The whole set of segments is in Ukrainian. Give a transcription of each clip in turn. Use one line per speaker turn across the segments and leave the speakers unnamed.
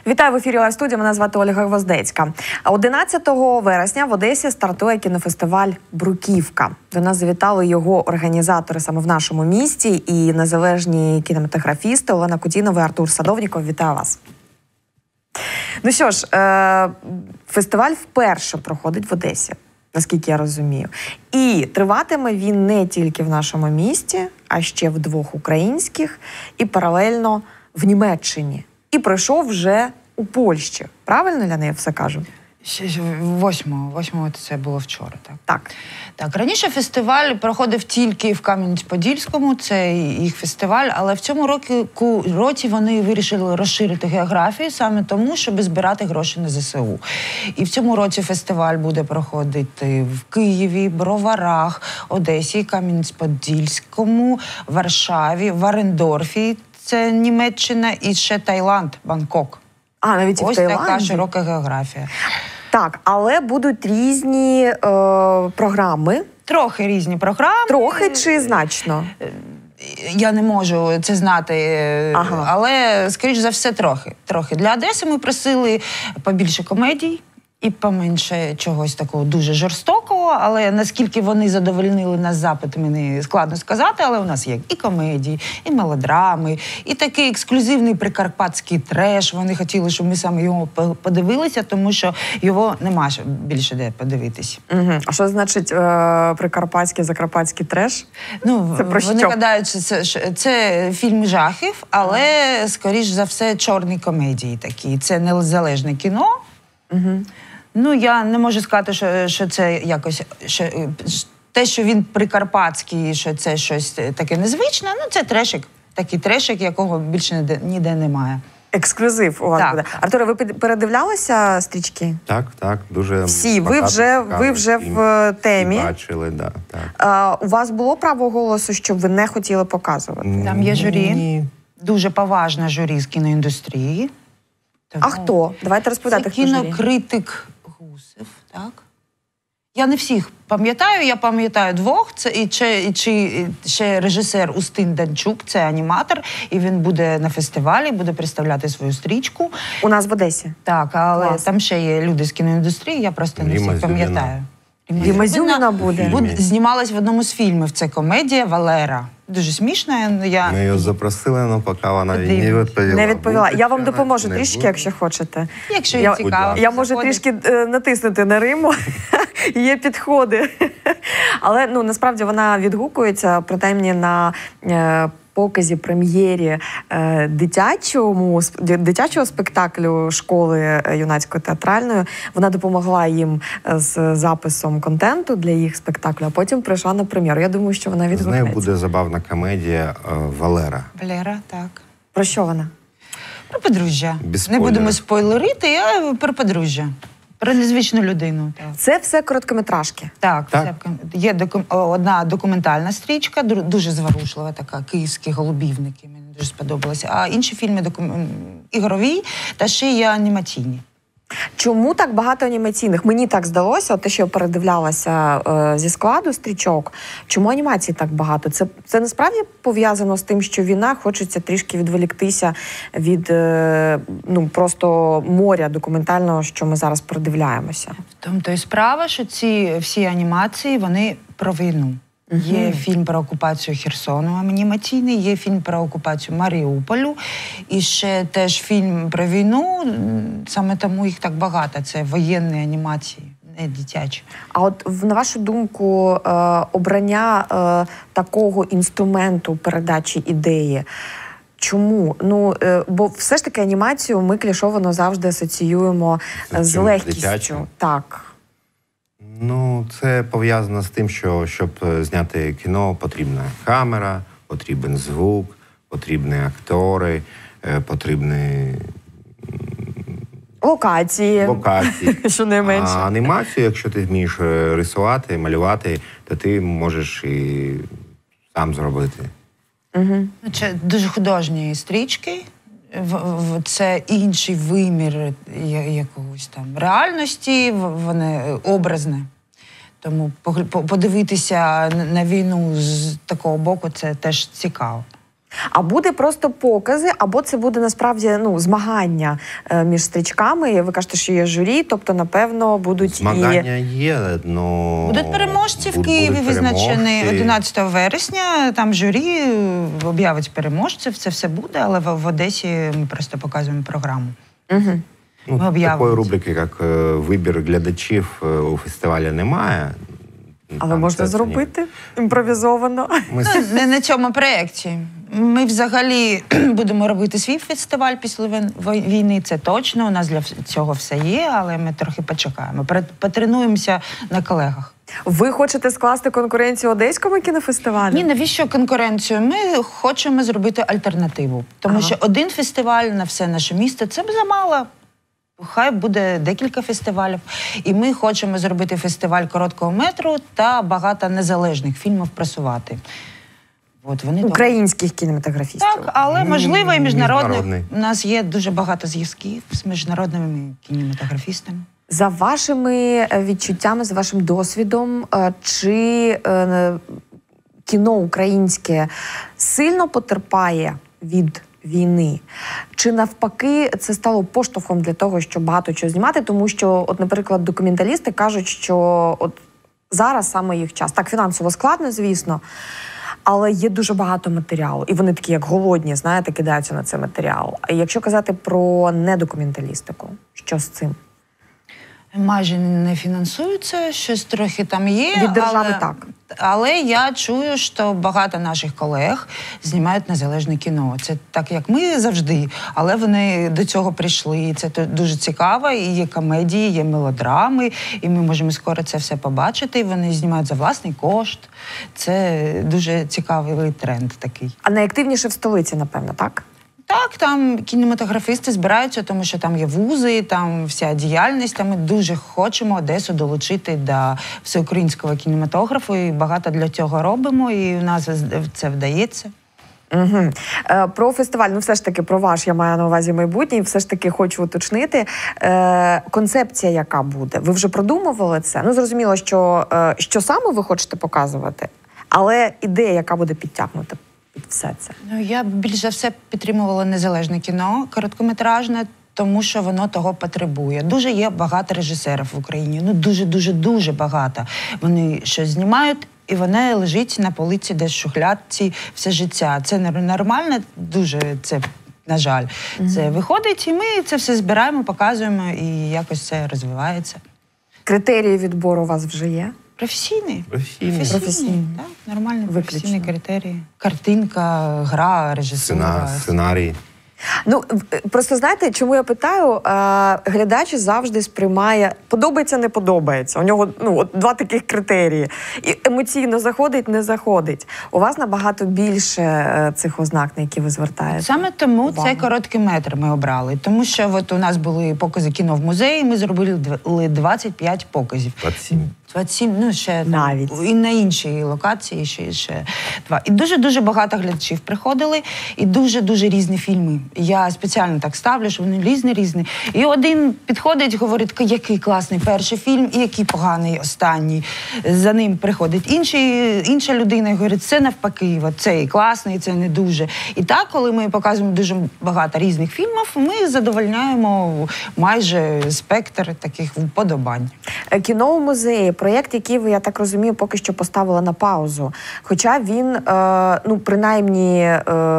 Вітаю в ефірі Лайв-студія, мене звати Ольга Гвоздецька. 11 вересня в Одесі стартує кінофестиваль «Бруківка». До нас завітали його організатори саме в нашому місті і незалежні кінематографісти Олена Кутінова і Артур Садовніков. Вітаю вас. Ну що ж, фестиваль вперше проходить в Одесі, наскільки я розумію. І триватиме він не тільки в нашому місті, а ще в 2 українських і паралельно в Німеччині. І пройшов вже у Польщі. Правильно я не все кажу?
8-го це було вчора, так?
Так.
Раніше фестиваль проходив тільки в Кам'янець-Подільському, це їх фестиваль, але в цьому році вони вирішили розширити географію саме тому, щоб збирати гроші на ЗСУ. І в цьому році фестиваль буде проходити в Києві, Броварах, Одесі, Кам'янець-Подільському, Варшаві, Варендорфі, це Німеччина, і ще Таїланд, Бангкок.
Навіть і в Таїланді?
Ось така широка географія.
Так, але будуть різні програми.
Трохи різні програми.
Трохи чи значно?
Я не можу це знати, але, скоріш за все, трохи. Для Одеси ми просили побільше комедій і поменше чогось такого дуже жорстокого, але наскільки вони задовольнили нас запит, мені складно сказати, але у нас є і комедії, і мелодрами, і такий ексклюзивний прикарпатський треш. Вони хотіли, щоб ми саме його подивилися, тому що його нема більше де подивитись.
А що значить прикарпатський, закарпатський треш?
Це про що? Вони гадають, що це фільм жахів, але, скоріш за все, чорні комедії такі. Це незалежне кіно. Я не можу сказати, що це якось... Те, що він прикарпатський, що це щось таке незвичне, це трешик. Такий трешик, якого більше ніде немає.
Ексклюзив у вас буде. Артуре, ви передивлялися стрічки?
Так, дуже.
Всі, ви вже в темі.
Бачили, так.
У вас було право голосу, щоб ви не хотіли показувати?
Там є журі. Ні. Дуже поважне журі з кіноіндустрії.
А хто? Давайте розповідати, хто журі.
Це кінокритик Гусев, так? Я не всіх пам'ятаю, я пам'ятаю 2. Це і ще режисер Устин Данчук, це аніматор, і він буде на фестивалі, буде представляти свою стрічку.
У нас в Одесі?
Так, але там ще є люди з кіноіндустрії, я просто не всіх пам'ятаю.
Ріма Зюміна буде?
Знімалась в одному з фільмів, це комедія «Валера». Дуже смішна.
Ми її запросили, але поки вона не відповіла.
Не відповіла. Я вам допоможу трішки, якщо хочете.
Якщо є цікаво.
Я можу трішки натиснути на Риму. Є підходи. Але, насправді, вона відгукується, принаймні, на показі, прем'єрі дитячого спектаклю школи юнацької театральної. Вона допомогла їм з записом контенту для їх спектаклю, а потім прийшла на прем'єру. Я думаю, що вона відгукнеться.
З нею буде забавна комедія «Валера».
«Валера», так.
Про що вона?
Про подружжя. Не будемо спойлерити, а про подружжя. Про незвичну людину. Так.
Це все короткометражки?
Так. Є одна документальна стрічка, дуже зворушлива така, «Київські голубівники», мені дуже сподобалося. А інші фільми ігрові та ще є анімаційні.
Чому так багато анімаційних? Мені так здалося, те, що я передивлялася зі складу стрічок, чому анімацій так багато? Це насправді пов'язано з тим, що війна, хочеться трішки відволіктися від просто моря документального, що ми зараз передивляємося.
В тому то й справа, що ці всі анімації, вони про війну. Є фільм про окупацію Херсону анімаційний, є фільм про окупацію Маріуполю, і ще теж фільм про війну, саме тому їх так багато, це воєнні анімації, не дитячі.
А от, на вашу думку, обрання такого інструменту передачі ідеї, чому? Бо все ж таки анімацію ми клішовано завжди асоціюємо з легкістю.
Дитячим?
Так.
Це пов'язано з тим, що, щоб зняти кіно, потрібна камера, потрібен звук, потрібні актори, потрібні
локації, що не менше.
А анімацію, якщо ти вмієш рисувати, малювати, то ти можеш і сам зробити.
Це дуже художні стрічки. Це інший вимір якогось там реальності, вони образне. Тому подивитися на війну з такого боку – це теж цікаво.
А буде просто покази, або це буде насправді змагання між стрічками? Ви кажете, що є журі, тобто, напевно, будуть
змагання є, но...
Будуть переможці в Києві визначені 11 вересня. Там журі об'явить переможців, це все буде, але в Одесі ми просто показуємо програму.
Угу.
Такої рубрики, як вибір глядачів у фестивалі, немає.
Але можна зробити імпровізовано.
Не на цьому проєкті. Ми взагалі будемо робити свій фестиваль після війни, це точно. У нас для цього все є, але ми трохи почекаємо. Потренуємося на колегах.
Ви хочете скласти конкуренцію Одеському кінофестивалю?
Ні, навіщо конкуренцію? Ми хочемо зробити альтернативу. Тому що один фестиваль на все наше місто – це замало. Хай буде декілька фестивалів. І ми хочемо зробити фестиваль короткого метру та багато незалежних фільмів просувати.
Українських кінематографістів.
Так, але можливо і міжнародних. У нас є дуже багато зв'язків з міжнародними кінематографістами.
За вашими відчуттями, за вашим досвідом, чи кіно українське сильно потерпає від війни? Чи навпаки це стало поштовхом для того, щоб багато чого знімати? Тому що, наприклад, документалісти кажуть, що зараз саме їх час. Так, фінансово складно, звісно, але є дуже багато матеріалу. І вони такі, як голодні, знаєте, кидаються на цей матеріал. А якщо казати про недокументалістику, що з цим?
Майже не фінансуються, щось трохи там є.
Від держави так.
Але я чую, що багато наших колег знімають незалежне кіно. Це так, як ми завжди, але вони до цього прийшли. Це дуже цікаво, і є комедії, є мелодрами, і ми можемо скоро це все побачити. Вони знімають за власний кошт. Це дуже цікавий тренд такий.
А найактивніше в столиці, напевно, так?
Так, там кінематографісти збираються, тому що там є вузи, там вся діяльність. Там ми дуже хочемо Одесу долучити до всеукраїнського кінематографу, і багато для цього робимо, і у нас це вдається.
Угу. Про фестиваль, все ж таки про ваш, я маю на увазі майбутнє, все ж таки хочу уточнити. Концепція яка буде? Ви вже продумували це? Зрозуміло, що саме ви хочете показувати, але ідея, яка буде підтягнута під все це?
Я більш за все підтримувала незалежне кіно, короткометражне, тому що воно того потребує. Дуже є багато режисерів в Україні, дуже багато. Вони щось знімають, і вона лежить на полиці десь в шухлядці все життя. Це нормально, дуже це, на жаль. Це виходить, і ми це все збираємо, показуємо, і якось це розвивається.
Критерії відбору у вас вже є?
Професійний.
Професійний.
Так, нормальні професійні критерії. Картинка, гра, режисура.
Сценарій.
Просто знаєте, чому я питаю? Глядач завжди сприймає подобається, не подобається. У нього два таких критерії. І емоційно заходить, не заходить. У вас набагато більше цих ознак, на які ви звертаєте.
Саме тому цей короткий метр ми обрали. Тому що у нас були покази кіно в музеї, ми зробили 25 показів. 27, ще навіть. І на іншій локації ще 2. І дуже багато глядачів приходили, і дуже різні фільми. Я спеціально так ставлю, що вони різні. І один підходить, говорить, який класний перший фільм, і який поганий останній. За ним приходить інша людина і говорить, це навпаки, цей класний, це не дуже. І так, коли ми показуємо дуже багато різних фільмів, ми задовольняємо майже спектр таких вподобань.
Кіно у музеї. Проєкт, який ви, я так розумію, поки що поставили на паузу. Хоча він, принаймні,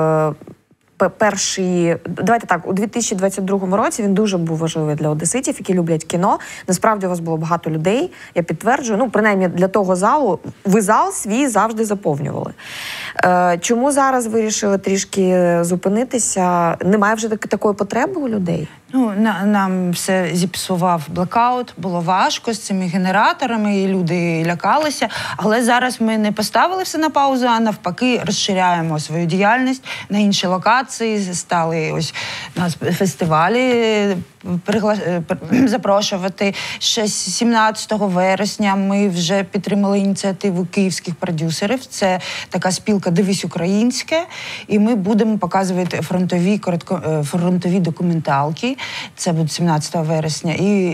давайте так, у 2022 році він дуже був важливий для одеситів, які люблять кіно. Насправді у вас було багато людей, я підтверджую. Принаймні для того залу, ви зал свій завжди заповнювали. Чому зараз вирішили трішки зупинитися? Немає вже такої потреби у людей?
Нам все зіпсував блекаут, було важко з цими генераторами, і люди лякалися. Але зараз ми не поставили все на паузу, а навпаки розширяємо свою діяльність на інші локації, стали нас фестивалі запрошувати. Ще 17 вересня ми вже підтримали ініціативу київських продюсерів. Це така спілка «Дивись українське», і ми будемо показувати фронтові документалки. Це буде 17 вересня. І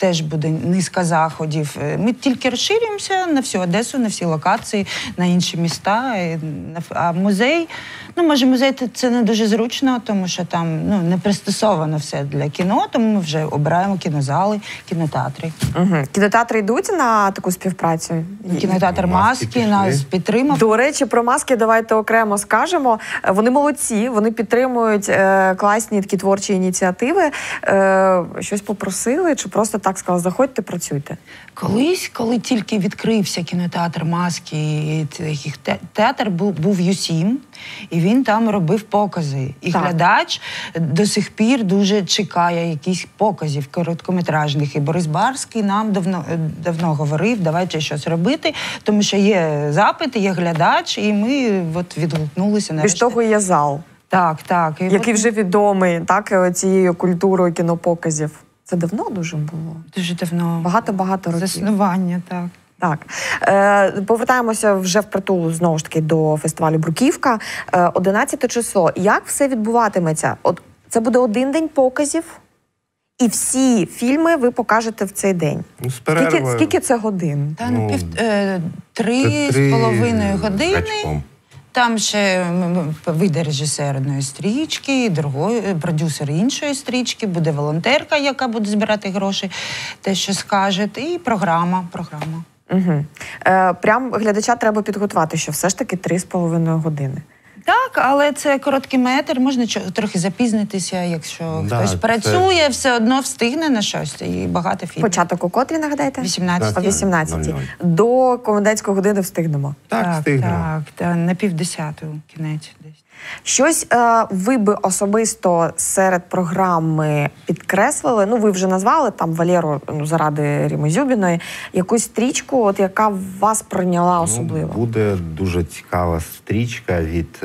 теж буде низка заходів. Ми тільки розширюємося на всю Одесу, на всі локації, на інші міста. А музей, може музей це не дуже зручно, тому що там не пристосовано все для кіно, тому ми вже обираємо кінозали, кінотеатри.
Кінотеатри йдуть на таку співпрацю?
Кінотеатр «Маски» нас підтримав.
До речі, про «Маски» давайте окремо скажемо. Вони молодці, вони підтримують класні такі творчі ініціативи. Щось попросили чи просто так сказали, заходьте, працюйте?
Колись, коли тільки відкрився кінотеатр «Маски», театр був U7, і він там робив покази. І глядач до сих пір дуже чекає якихось показів короткометражних. І Борис Барський нам давно говорив, давайте щось робити, тому що є запит, є глядач, і ми відгукнулися нарешті.
Більш того, є зал.
Так.
Який вже відомий, цією культурою кінопоказів. Це давно дуже було?
Дуже давно.
Багато років.
Заснування, так.
Так. Повертаємося вже впритул, знову ж таки, до фестивалю «Бруківка». 11 число. Як все відбуватиметься? Це буде один день показів, і всі фільми ви покажете в цей день.
З перервою.
Скільки це годин?
3,5 години.
Гачком.
Там ще вийде режисер одної стрічки, продюсер іншої стрічки, буде волонтерка, яка буде збирати гроші, те, що скаже, і програма.
Угу. Прям глядача треба підготувати, що все ж таки 3,5 години.
Так, але це короткий метр, можна трохи запізнитися, якщо хтось працює, все одно встигне на щось, і багато фільмів.
Початок у котрі, нагадайте?
18.
О 18. До комендантської години встигнемо?
Так, встигнемо.
Так, на 9:30 кінець десь.
Щось ви би особисто серед програми підкреслили, ви вже назвали там Валеру заради Ріми Зюбіної, якусь стрічку, яка вас пройняла особливо?
Буде дуже цікава стрічка від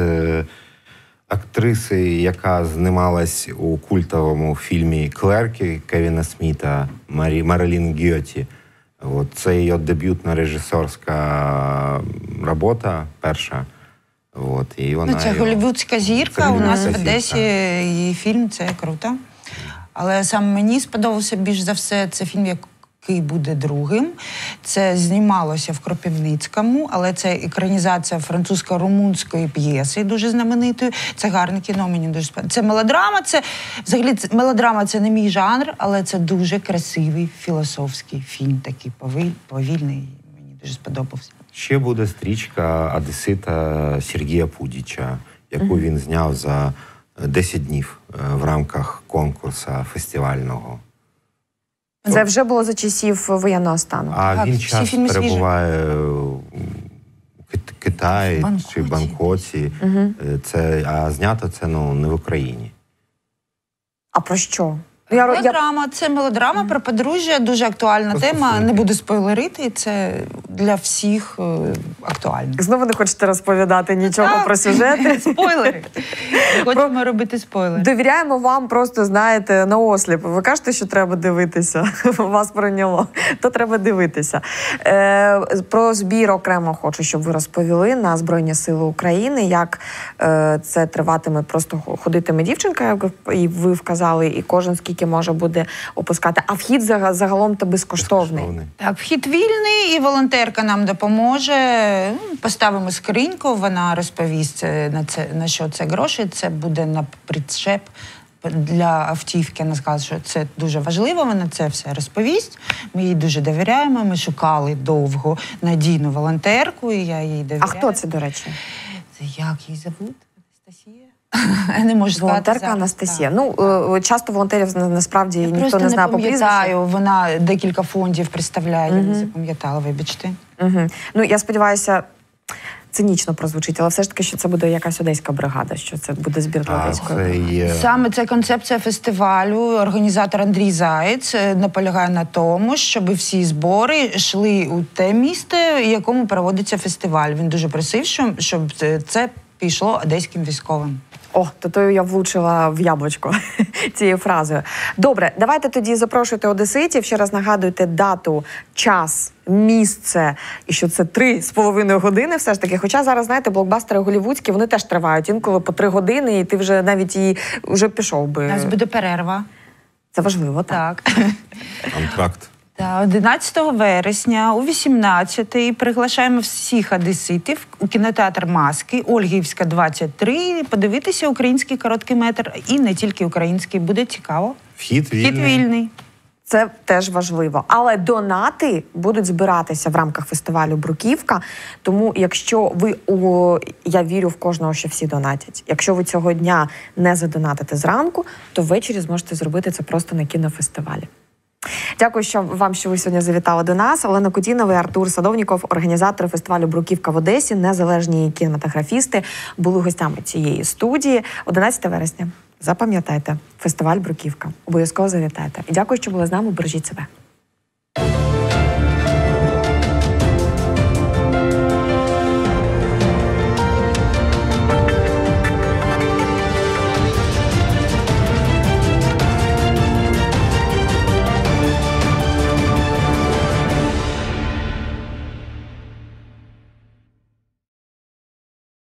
актриси, яка знімалась у культовому фільмі «Клерки» Кевіна Сміта, Марилін Гьоті. Це її дебютна режисерська робота, перша. І вона
це голлівудська зірка, у нас в Одесі її фільм, це круто. Але саме мені сподобався більш за все, це фільм, який буде другим. Це знімалося в Кропивницькому, але це екранізація французько-румунської п'єси, дуже знаменитої. Це гарне кіно, мені дуже сподобається. Це мелодрама, мелодрама це не мій жанр, але це дуже красивий філософський фільм, такий повільний, мені дуже сподобався.
Ще буде стрічка одесита Сергія Пудіча, яку він зняв за 10 днів в рамках конкурсу фестивального.
Це вже було за часів воєнного стану?
Він час перебуває у Китаї чи Бангкоці. А знято це не в Україні.
А про що?
Це мелодрама про подружжя, дуже актуальна тема. Не буду спойлерити, це для всіх актуально.
Знову не хочете розповідати нічого про сюжети?
Спойлери. Хочемо робити спойлери.
Довіряємо вам просто, знаєте, наосліп. Ви кажете, що треба дивитися. Вас прийняло. То треба дивитися. Про збір окремо хочу, щоб ви розповіли на Збройні Сили України, як це триватиме, просто ходитиме дівчинка, і ви вказали, і кожен скільки може буде опускати. А вхід загалом-то безкоштовний.
Так, вхід вільний, і волонтерка нам допоможе. Поставимо скриньку, вона розповість, на що це гроші. Це буде на причеп для автівки. Вона сказала, що це дуже важливо, вона це все розповість. Ми їй дуже довіряємо, ми шукали довго надійну волонтерку, і я їй довіряю.
А хто це, до речі?
Це як її зовуть? Анастасія? Я не можу сказати.
Волонтерка Анастасія. Часто волонтерів насправді ніхто не знає по прізвищу. Я
пам'ятаю, вона декілька фондів представляє, я не запам'ятала, вибачте.
Я сподіваюся, цинічно прозвучить, але все ж таки, що це буде якась одеська бригада, що це буде збір для одеської бригади.
Саме це концепція фестивалю. Організатор Андрій Заєць наполягає на тому, щоб всі збори йшли у те місто, в якому проводиться фестиваль. Він дуже просив, щоб це пішло одеським військовим.
То я влучила в яблучко цією фразою. Добре, давайте тоді запрошуйте одеситів. Ще раз нагадуйте дату, час, місце, і що це 3,5 години все ж таки. Хоча зараз, знаєте, блокбастери голлівудські, вони теж тривають інколи по 3 години, і ти вже навіть вже пішов би.
У нас буде перерва.
Це важливо, так.
Так.
Антракт.
Та 11 вересня о 18-й приглашаємо всіх одеситів у кінотеатр «Маски», Ольгівська, 23, подивитися український короткий метр. І не тільки український, буде цікаво.
Вхід вільний.
Вхід вільний.
Це теж важливо. Але донати будуть збиратися в рамках фестивалю «Бруківка». Тому якщо ви, я вірю в кожного, що всі донатять. Якщо ви цього дня не задонатите зранку, то ввечері зможете зробити це просто на кінофестивалі. Дякую вам, що ви сьогодні завітали до нас. Олена Кутінова і Артур Садовніков, організатори фестивалю «Бруківка» в Одесі, незалежні кінематографісти, були гостями цієї студії. 11 вересня. Запам'ятайте, фестиваль «Бруківка». Обов'язково завітайте. І дякую, що були з нами. Бережіть себе.